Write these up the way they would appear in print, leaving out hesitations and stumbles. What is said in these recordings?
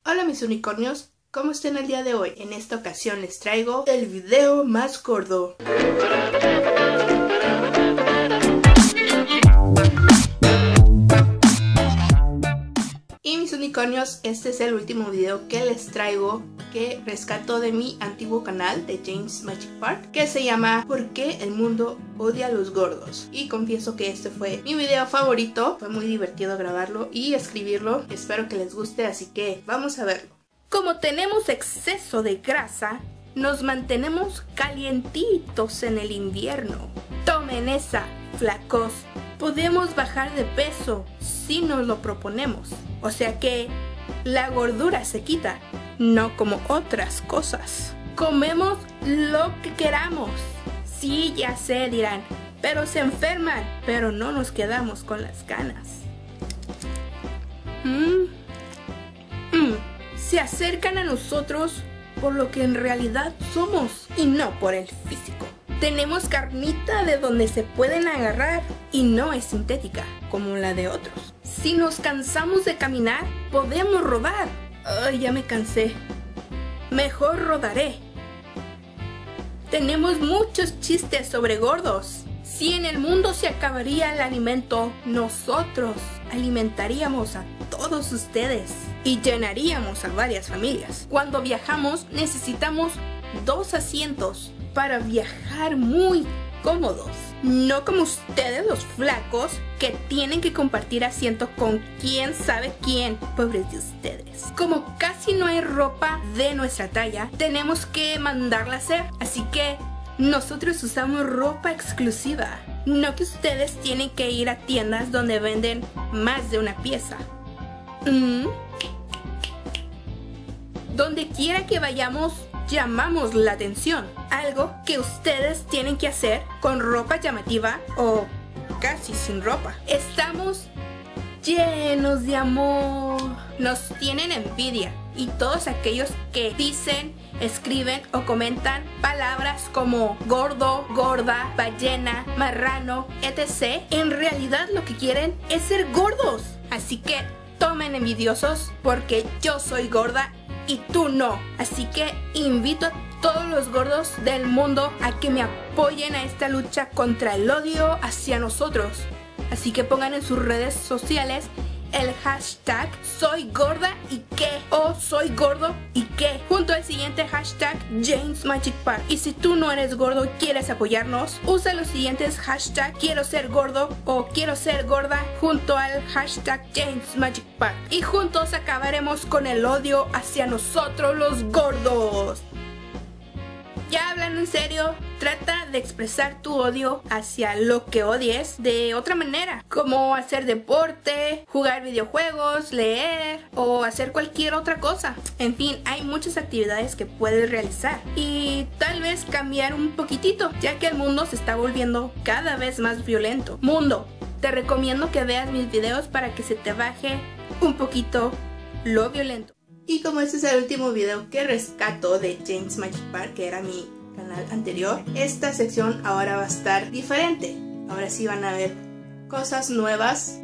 Hola mis unicornios, ¿cómo están el día de hoy? En esta ocasión les traigo el video más gordo. Y mis unicornios, este es el último video que les traigo, que rescato de mi antiguo canal de James Magic Park, que se llama ¿Por qué el mundo odia a los gordos? Y confieso que este fue mi video favorito, fue muy divertido grabarlo y escribirlo, espero que les guste, así que vamos a verlo. Como tenemos exceso de grasa, nos mantenemos calientitos en el invierno. Tomen esa, flacos. Podemos bajar de peso si nos lo proponemos. O sea que la gordura se quita, no como otras cosas. Comemos lo que queramos. Sí, ya sé, dirán, pero se enferman. Pero no nos quedamos con las ganas. Se acercan a nosotros por lo que en realidad somos y no por el físico. Tenemos carnita de donde se pueden agarrar y no es sintética como la de otros. Si nos cansamos de caminar, podemos rodar. Ay, ya me cansé. Mejor rodaré. Tenemos muchos chistes sobre gordos. Si en el mundo se acabaría el alimento, nosotros alimentaríamos a todos ustedes y llenaríamos a varias familias. Cuando viajamos necesitamos 2 asientos para viajar muy cómodos. No como ustedes los flacos que tienen que compartir asiento con quién sabe quién. Pobres de ustedes. Como casi no hay ropa de nuestra talla, tenemos que mandarla a hacer. Así que nosotros usamos ropa exclusiva. No que ustedes tienen que ir a tiendas donde venden más de una pieza. Donde quiera que vayamos, llamamos la atención. Algo que ustedes tienen que hacer con ropa llamativa o casi sin ropa. Estamos llenos de amor. Nos tienen envidia. Y todos aquellos que dicen, escriben o comentan palabras como gordo, gorda, ballena, marrano, etc. En realidad lo que quieren es ser gordos. Así que tomen envidiosos porque yo soy gorda y tú no. Así que invito a todos los gordos del mundo a que me apoyen a esta lucha contra el odio hacia nosotros. Así que pongan en sus redes sociales el hashtag soy gorda y qué o soy gordo y qué junto al siguiente hashtag James Magic Park. Y si tú no eres gordo y quieres apoyarnos, usa los siguientes hashtag quiero ser gordo o quiero ser gorda junto al hashtag James Magic Park. Y juntos acabaremos con el odio hacia nosotros los gordos. Ya hablando en serio, trata de expresar tu odio hacia lo que odies de otra manera, como hacer deporte, jugar videojuegos, leer o hacer cualquier otra cosa. En fin, hay muchas actividades que puedes realizar y tal vez cambiar un poquitito, ya que el mundo se está volviendo cada vez más violento. Mundo, te recomiendo que veas mis videos para que se te baje un poquito lo violento. Y como este es el último video que rescato de James Magic Park, que era mi canal anterior, esta sección ahora va a estar diferente. Ahora sí van a ver cosas nuevas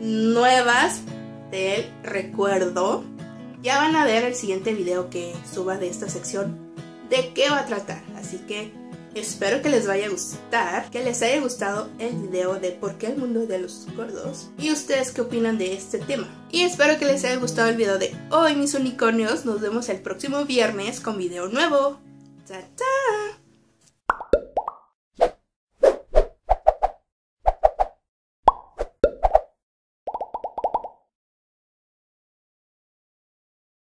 del recuerdo. Ya van a ver el siguiente video que suba de esta sección de qué va a tratar. Así que espero que les vaya a gustar, que les haya gustado el video de por qué el mundo de los gordos y ustedes qué opinan de este tema. Y espero que les haya gustado el video de hoy, mis unicornios. Nos vemos el próximo viernes con video nuevo. ¡Chao, chao!